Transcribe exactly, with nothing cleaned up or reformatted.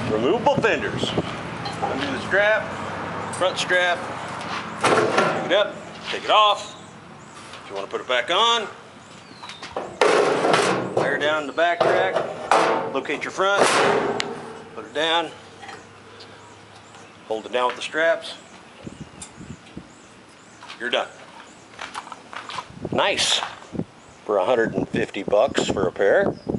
removable fenders. Undo the strap, front strap, pick it up, take it off. If you want to put it back on, fire down in the back rack, locate your front, put it down, hold it down with the straps. You're done. Nice for a hundred fifty bucks for a pair.